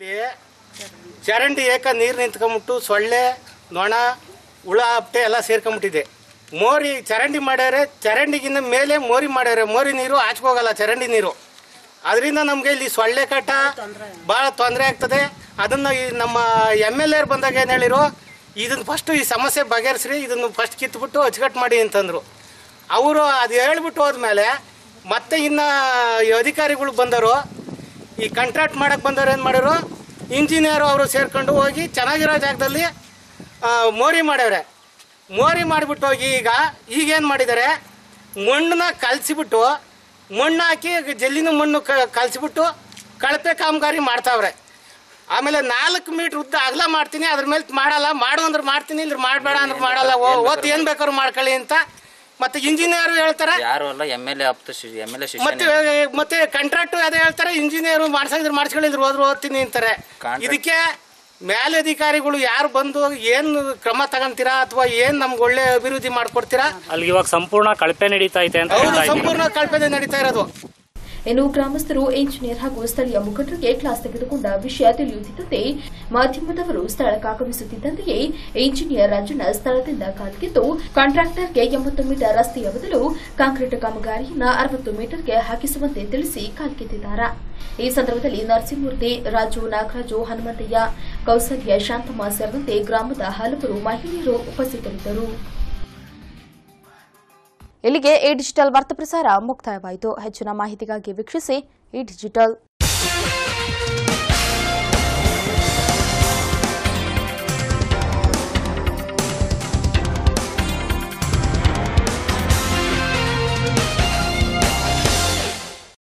ಚರಂಡಿ ಏಕ ನೀರು ನಿಂತ್ಕೊಂಡ್ಬಿಟ್ಟು ಸೊಳ್ಳೆ ನೊಣ ಹುಳ ಹಪ್ಪೆ ಎಲ್ಲ ಸೇರ್ಕೊಂಡ್ಬಿಟ್ಟಿದೆ. ಮೋರಿ ಚರಂಡಿ ಮಾಡ್ಯಾರೆ, ಚರಂಡಿಗಿಂತ ಮೇಲೆ ಮೋರಿ ಮಾಡ್ಯಾರೆ. ಮೋರಿ ನೀರು ಆಚೆಗೋಗಲ್ಲ ಚರಂಡಿ ನೀರು. ಅದರಿಂದ ನಮಗೆ ಇಲ್ಲಿ ಸೊಳ್ಳೆ ಕಟ್ಟ ಭಾಳ ತೊಂದರೆ ಆಗ್ತದೆ. ಅದನ್ನು ಈ ನಮ್ಮ ಎಮ್ ಎಲ್ ಎರ್ ಬಂದಾಗ ಏನು ಹೇಳಿರು, ಇದನ್ನು ಫಸ್ಟು ಈ ಸಮಸ್ಯೆ ಬಗೆಹರಿಸ್ರಿ, ಇದನ್ನು ಫಸ್ಟ್ ಕಿತ್ಬಿಟ್ಟು ಅಚ್ಚುಕಟ್ಟು ಮಾಡಿ ಅಂತಂದರು. ಅವರು ಅದು ಹೇಳ್ಬಿಟ್ಟು ಹೋದ್ಮೇಲೆ ಮತ್ತೆ ಇನ್ನು ಅಧಿಕಾರಿಗಳು ಬಂದರು, ಈ ಕಾಂಟ್ರಾಕ್ಟ್ ಮಾಡಕ್ಕೆ ಬಂದವರು ಏನು ಮಾಡಿದ್ರು, ಇಂಜಿನಿಯರು ಅವರು ಸೇರ್ಕೊಂಡು ಹೋಗಿ ಚೆನ್ನಾಗಿರೋ ಜಾಗದಲ್ಲಿ ಮೋರಿ ಮಾಡ್ಯವ್ರೆ. ಮೋರಿ ಮಾಡಿಬಿಟ್ಟು ಹೋಗಿ ಈಗ ಈಗೇನು ಮಾಡಿದ್ದಾರೆ, ಮಣ್ಣನ್ನ ಕಲಸಿಬಿಟ್ಟು ಮಣ್ಣು ಹಾಕಿ ಜಲ್ಲಿನ ಮಣ್ಣು ಕಲಸಿಬಿಟ್ಟು ಕಳಪೆ ಕಾಮಗಾರಿ ಮಾಡ್ತಾವ್ರೆ. ಆಮೇಲೆ ನಾಲ್ಕು ಮೀಟ್ರ್ ಉದ್ದ ಅಗಲ ಮಾಡ್ತೀನಿ, ಅದ್ರ ಮೇಲೆ ಮಾಡಲ್ಲ, ಮಾಡು ಅಂದ್ರೆ ಮಾಡ್ತೀನಿ, ಇದ್ರ ಮಾಡಬೇಡ ಅಂದ್ರೆ ಮಾಡಲ್ಲ, ಓದ್ ಏನು ಬೇಕಾದ್ರು ಮಾಡ್ಕೊಳ್ಳಿ ಅಂತ ಮತ್ತೆ ಇಂಜಿನಿಯರ್ ಹೇಳ್ತಾರೆ. ಮತ್ತೆ ಮತ್ತೆ ಕಾಂಟ್ರಾಕ್ಟ್ ಅದೇ ಹೇಳ್ತಾರೆ, ಇಂಜಿನಿಯರ್ ಮಾಡ್ಸಿದ್ರೆ ಮಾಡಿಸ್ಕೊಳ್ಳಿದ್ರೆ ಹೋದ್ರು ಓದ್ತೀನಿ ಅಂತಾರೆ. ಇದಕ್ಕೆ ಮೇಲಧಿಕಾರಿಗಳು ಯಾರು ಬಂದು ಏನು ಕ್ರಮ ತಗೊಂತೀರಾ ಅಥವಾ ಏನ್ ನಮ್ಗೆ ಒಳ್ಳೆ ಅಭಿವೃದ್ಧಿ ಮಾಡ್ಕೊಡ್ತೀರಾ? ಅಲ್ಲಿ ಇವಾಗ ಸಂಪೂರ್ಣ ಕಳಪೆ ನಡೀತಾ ಇದೆ ಅಂತ. ಸಂಪೂರ್ಣ ಕಳಪೆ ನಡೀತಾ ಇರೋದು. ಇನ್ನು ಗ್ರಾಮಸ್ಥರು ಇಂಜಿನಿಯರ್ ಹಾಗೂ ಸ್ಥಳೀಯ ಮುಖಂಡರಿಗೆ ಕ್ಲಾಸ್ ತೆಗೆದುಕೊಂಡ ವಿಷಯ ತಿಳಿಯುತ್ತಿದ್ದಂತೆ ಮಾಧ್ಯಮದವರು ಸ್ಥಳಕ್ಕಾಗಮಿಸುತ್ತಿದ್ದಂತೆಯೇ ಇಂಜಿನಿಯರ್ ಅರ್ಜುನ ಸ್ಥಳದಿಂದ ಕಾಲ್ಕಿದ್ದು ಕಾಂಟ್ರಾಕ್ಟರ್ಗೆ ಎಂಬತ್ತು ಮೀಟರ್ ರಸ್ತೆಯ ಬದಲು ಕಾಂಕ್ರೀಟ್ ಕಾಮಗಾರಿಯನ್ನ ಅರವತ್ತು ಮೀಟರ್ಗೆ ಹಾಕಿಸುವಂತೆ ತಿಳಿಸಿ ಕಾಲ್ಕಿತ್ತಿದ್ದಾರೆ. ಈ ಸಂದರ್ಭದಲ್ಲಿ ನರಸಿಂಹಮೂರ್ತಿ, ರಾಜು, ನಾಗರಾಜು, ಹನುಮಂತಯ್ಯ, ಕೌಸಲ್ಯ, ಶಾಂತಮ್ಮ ಸೇರಿದಂತೆ ಗ್ರಾಮದ ಹಲವರು ಮಹಿಳೆಯರು ಉಪಸ್ಥಿತರಿದ್ದರು. ಇಲ್ಲಿಗೆ ಈ ಡಿಜಿಟಲ್ ವಾರ್ತಾ ಪ್ರಸಾರ ಮುಕ್ತಾಯವಾಯಿತು. ಹೆಚ್ಚಿನ ಮಾಹಿತಿಗಾಗಿ ವೀಕ್ಷಿಸಿ ಈ ಡಿಜಿಟಲ್.